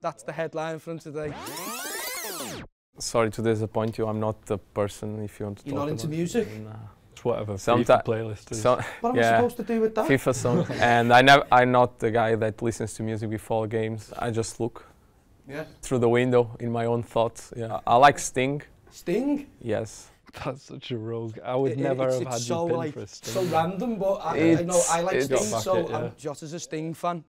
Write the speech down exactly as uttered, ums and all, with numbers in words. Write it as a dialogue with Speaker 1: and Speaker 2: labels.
Speaker 1: That's the headline from today.
Speaker 2: Sorry to disappoint you, I'm not the person if you want to
Speaker 1: You're
Speaker 2: talk
Speaker 1: not into
Speaker 2: about.
Speaker 1: music?
Speaker 2: Nah.
Speaker 3: It's whatever
Speaker 2: Someti-
Speaker 3: FIFA playlist is.
Speaker 2: So,
Speaker 1: What am
Speaker 2: yeah,
Speaker 1: I supposed to do with that?
Speaker 2: FIFA song. And I never, I'm not the guy that listens to music before games. I just look
Speaker 1: Yeah.
Speaker 2: through the window in my own thoughts. Yeah, I like Sting.
Speaker 1: Sting?
Speaker 2: Yes.
Speaker 3: That's such a rogue. I would
Speaker 1: It-
Speaker 3: never
Speaker 1: it's,
Speaker 3: have
Speaker 1: it's
Speaker 3: had
Speaker 1: so
Speaker 3: you pinned
Speaker 1: like
Speaker 3: for a Sting.
Speaker 1: so random, but I, I know
Speaker 2: It's-
Speaker 1: I like
Speaker 2: it's-
Speaker 1: Sting,
Speaker 3: Got back
Speaker 1: so
Speaker 3: it, yeah.
Speaker 1: I'm just as a Sting fan.